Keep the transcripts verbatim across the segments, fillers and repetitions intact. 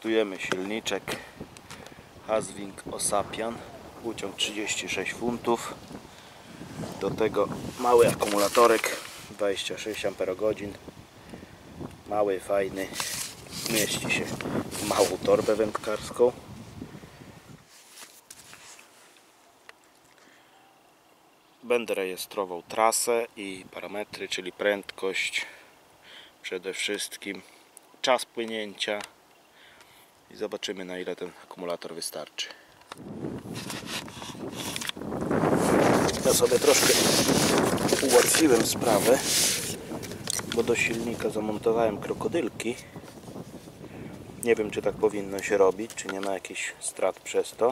Testujemy silniczek Haswing Osapian, uciąg trzydzieści sześć funtów. Do tego mały akumulatorek dwadzieścia sześć amperogodzin. Mały, fajny, mieści się w małą torbę wędkarską. Będę rejestrował trasę i parametry, czyli prędkość, przede wszystkim czas płynięcia i zobaczymy, na ile ten akumulator wystarczy. Ja sobie troszkę ułatwiłem sprawę, bo do silnika zamontowałem krokodylki. Nie wiem, czy tak powinno się robić, czy nie ma jakichś strat przez to.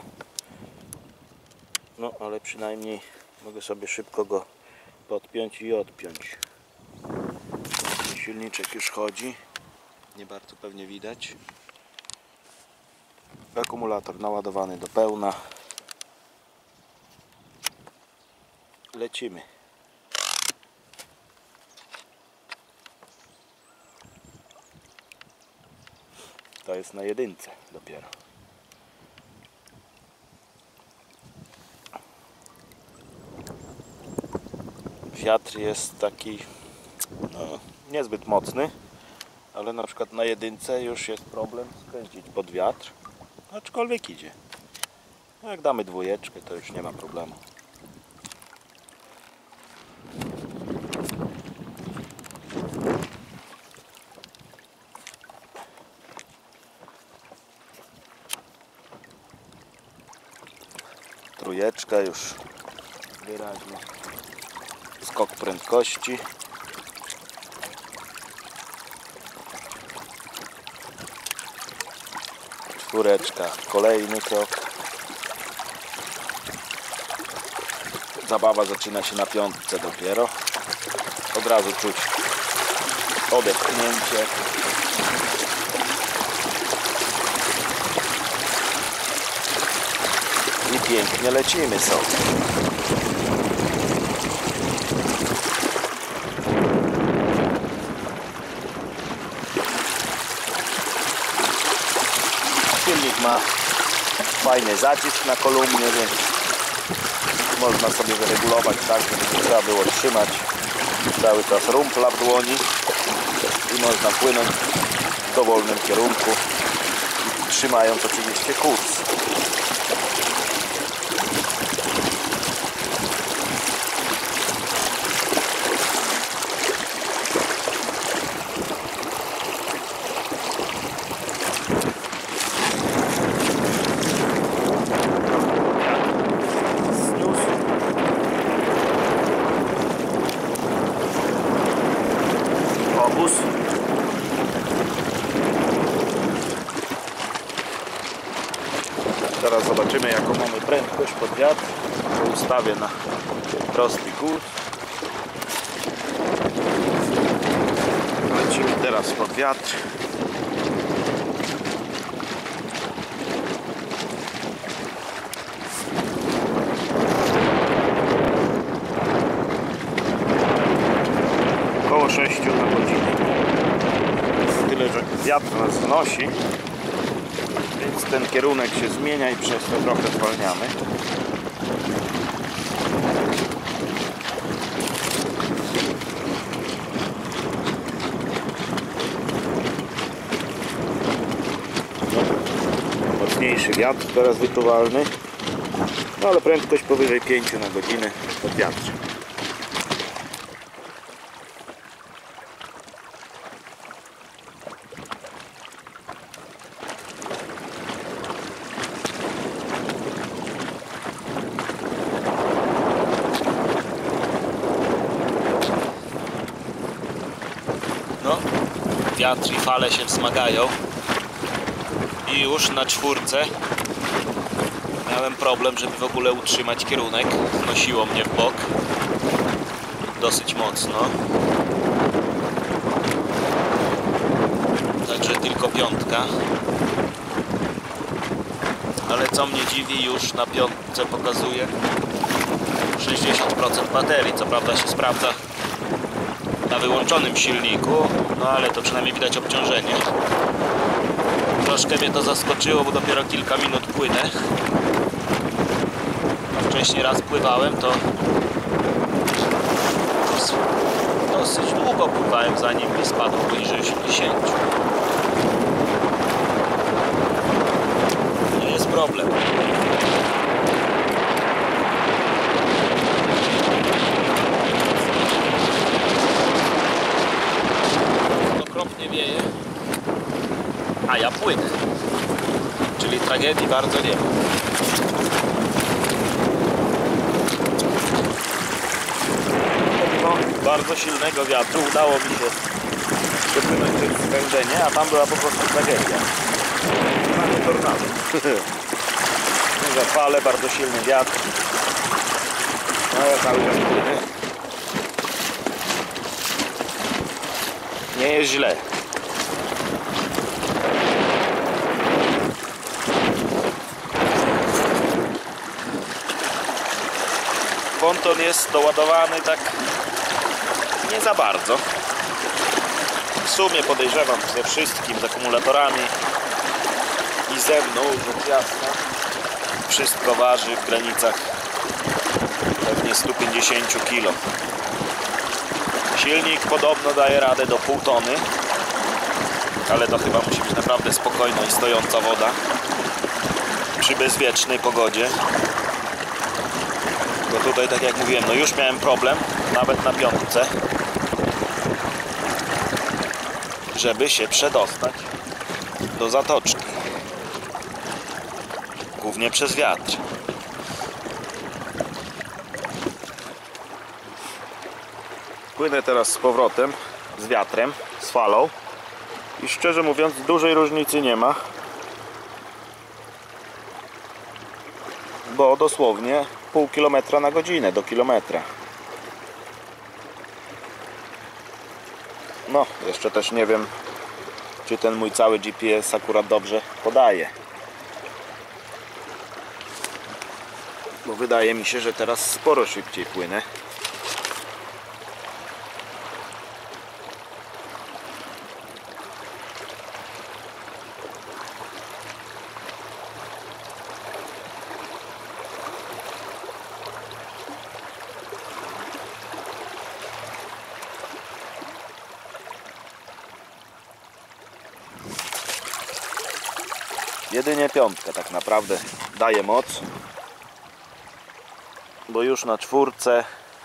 No, ale przynajmniej mogę sobie szybko go podpiąć i odpiąć. Silniczek już chodzi. Nie bardzo pewnie widać. Akumulator naładowany do pełna. Lecimy. To jest na jedynce dopiero. Wiatr jest taki no, niezbyt mocny, ale na przykład na jedynce już jest problem skręcić pod wiatr, aczkolwiek idzie. No jak damy dwójeczkę, to już nie ma problemu. Trójeczka już wyraźnie. Skok prędkości. Czwóreczka, kolejny krok. Zabawa zaczyna się na piątce dopiero. Od razu czuć odepchnięcie. I pięknie lecimy sobie. Silnik ma fajny zacisk na kolumnie, więc można sobie wyregulować tak, żeby trzeba było trzymać cały czas rumpla w dłoni i można płynąć w dowolnym kierunku, trzymając oczywiście kurs. Obóz. Teraz zobaczymy, jaką mamy prędkość pod wiatr. Ustawię na prosty kurs. Lecimy teraz pod wiatr. Około sześć na godzinę. Tyle, że wiatr nas znosi, więc ten kierunek się zmienia i przez to trochę zwalniamy. Mocniejszy wiatr teraz wyczuwalny, no ale prędkość powyżej pięć na godzinę pod wiatr. No, wiatr i fale się wzmagają i już na czwórce miałem problem, żeby w ogóle utrzymać kierunek. Znosiło mnie w bok dosyć mocno. Także tylko piątka. Ale co mnie dziwi, już na piątce pokazuje sześćdziesiąt procent baterii. Co prawda się sprawdza na wyłączonym silniku, no ale to przynajmniej widać obciążenie. Troszkę mnie to zaskoczyło, bo dopiero kilka minut płynę. A wcześniej raz pływałem, to dosyć długo pływałem, zanim mi spadło poniżej osiemdziesięciu. Nie jest problem. Okropnie wieje, a ja płynę. Czyli tragedii bardzo nie ma. Pomimo bardzo silnego wiatru udało mi się wypłynąć przez spędzenie, a tam była po prostu tragedia. Mamy tornado. Duże fale, bardzo silny wiatr. No ja cały czas płynę. Nie jest źle. Ponton jest doładowany tak nie za bardzo. W sumie podejrzewam ze wszystkim, z akumulatorami i ze mną, rzecz jasna, wszystko waży w granicach pewnie stu pięćdziesięciu kilo. Silnik podobno daje radę do pół tony, ale to chyba musi być naprawdę spokojna i stojąca woda przy bezwiecznej pogodzie. Bo tutaj, tak jak mówiłem, no już miałem problem, nawet na piątce, żeby się przedostać do zatoczki. Głównie przez wiatr. Płynę teraz z powrotem, z wiatrem, z falą i szczerze mówiąc dużej różnicy nie ma, bo dosłownie pół kilometra na godzinę do kilometra. No, jeszcze też nie wiem, czy ten mój cały G P S akurat dobrze podaje. Bo wydaje mi się, że teraz sporo szybciej płynę. Jedynie piątka tak naprawdę daje moc, bo już na czwórce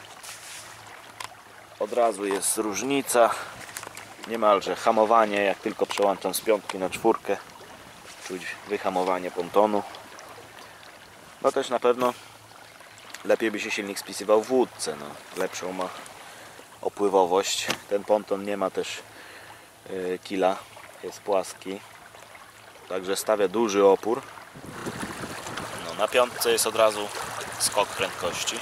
od razu jest różnica, niemalże hamowanie, jak tylko przełączam z piątki na czwórkę, czuć wyhamowanie pontonu. No też na pewno lepiej by się silnik spisywał w łódce, no, lepszą ma opływowość. Ten ponton nie ma też yy, kila, jest płaski. Także stawia duży opór. No, na piątce jest od razu skok prędkości.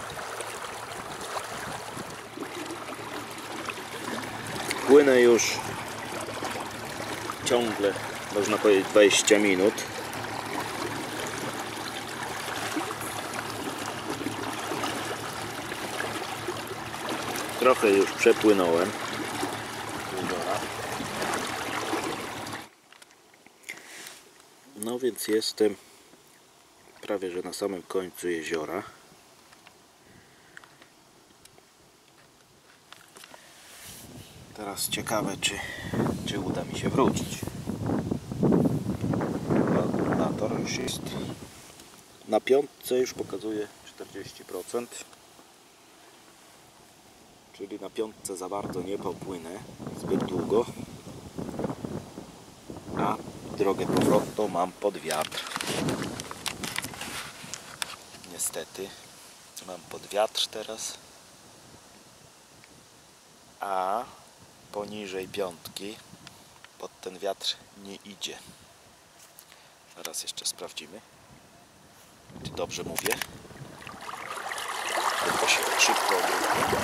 Płynę już ciągle, można powiedzieć, dwadzieścia minut. Trochę już przepłynąłem. No więc jestem prawie że na samym końcu jeziora. Teraz ciekawe, czy, czy uda mi się wrócić. Kalkulator już jest na piątce, już pokazuje czterdzieści procent. Czyli na piątce za bardzo nie popłynę zbyt długo. A drogę powrotną mam pod wiatr. Niestety mam pod wiatr teraz, a poniżej piątki pod ten wiatr nie idzie. Zaraz jeszcze sprawdzimy, czy dobrze mówię. Tylko się szybko obrócę.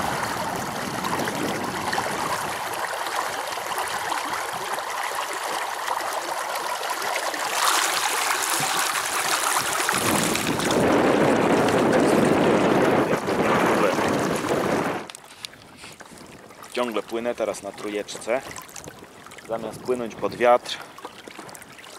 Ciągle płynę teraz na trójeczce. Zamiast płynąć pod wiatr,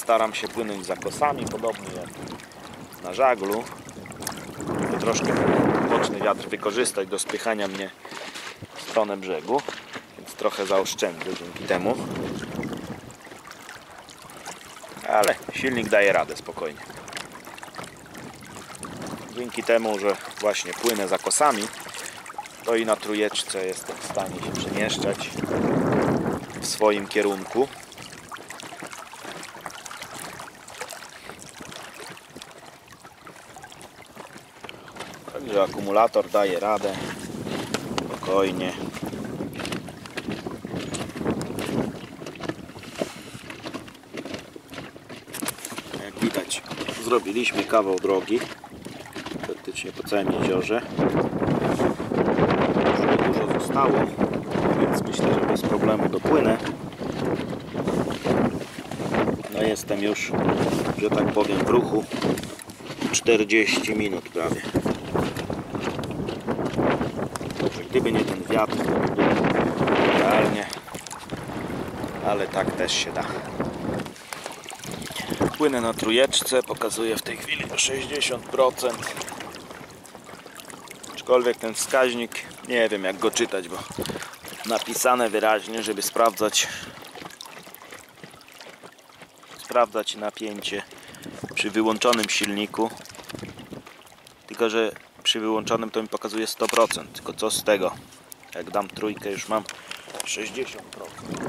staram się płynąć za kosami, podobnie jak na żaglu, żeby troszkę boczny wiatr wykorzystać do spychania mnie w stronę brzegu, więc trochę zaoszczędzę dzięki temu. Ale silnik daje radę spokojnie. Dzięki temu, że właśnie płynę za kosami, to i na trójeczce jestem w stanie się przemieszczać w swoim kierunku. Także akumulator daje radę spokojnie. Jak widać, zrobiliśmy kawał drogi praktycznie po całym jeziorze. Już dużo zostało, więc myślę, że bez problemu dopłynę. No jestem już, że tak powiem, w ruchu czterdzieści minut prawie. Gdyby nie ten wiatr, to by było idealnie, ale tak też się da. Płynę na trójeczce, pokazuję w tej chwili sześćdziesiąt procent. Aczkolwiek ten wskaźnik, nie wiem jak go czytać, bo napisane wyraźnie, żeby sprawdzać sprawdzać napięcie przy wyłączonym silniku. Tylko że przy wyłączonym to mi pokazuje sto procent. Tylko co z tego? Jak dam trójkę, już mam sześćdziesiąt procent.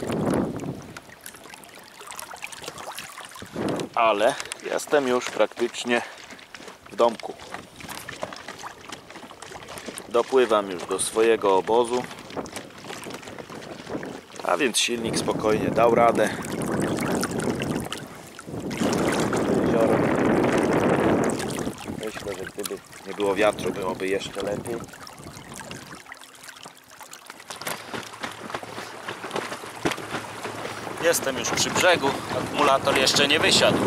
Ale jestem już praktycznie w domku. Dopływam już do swojego obozu. A więc silnik spokojnie dał radę. Jezioro. Myślę, że gdyby nie było wiatru, byłoby jeszcze lepiej. Jestem już przy brzegu, akumulator jeszcze nie wysiadł.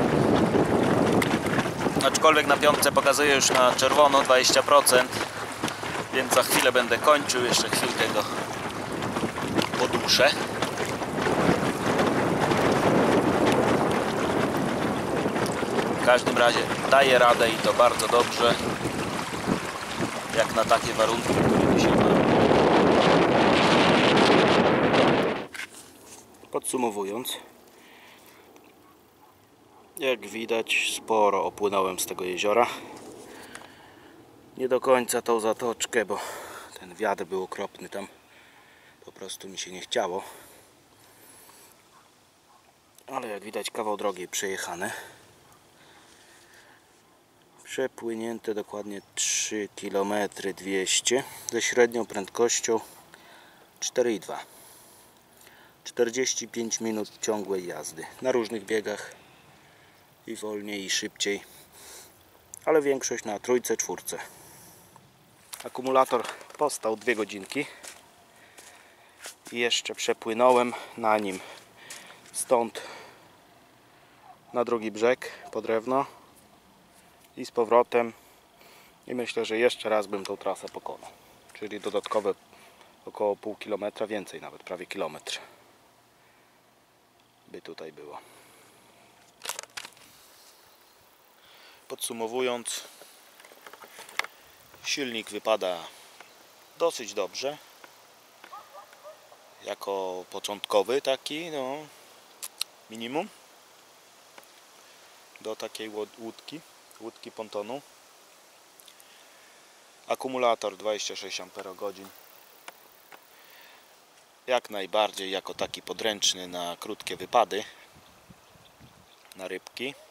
Aczkolwiek na piątce pokazuje już na czerwono dwadzieścia procent, więc za chwilę będę kończył, jeszcze chwilkę go podłuszę. W każdym razie daje radę i to bardzo dobrze, jak na takie warunki, które dzisiaj mamy. Podsumowując, jak widać, sporo opłynąłem z tego jeziora. Nie do końca tą zatoczkę, bo ten wiatr był okropny tam. Po prostu mi się nie chciało. Ale jak widać, kawał drogi przejechane. Przepłynięte dokładnie trzy kilometry dwieście ze średnią prędkością cztery i dwa. czterdzieści pięć minut ciągłej jazdy. Na różnych biegach i wolniej i szybciej. Ale większość na trójce, czwórce. Akumulator postał dwie godzinki. I jeszcze przepłynąłem na nim stąd na drugi brzeg po drewno i z powrotem, i myślę, że jeszcze raz bym tą trasę pokonał, czyli dodatkowe około pół kilometra, więcej nawet, prawie kilometr by tutaj było. Podsumowując, silnik wypada dosyć dobrze jako początkowy taki, no minimum do takiej łódki, łódki pontonu. Akumulator dwadzieścia sześć amperogodzin, jak najbardziej jako taki podręczny na krótkie wypady, na rybki.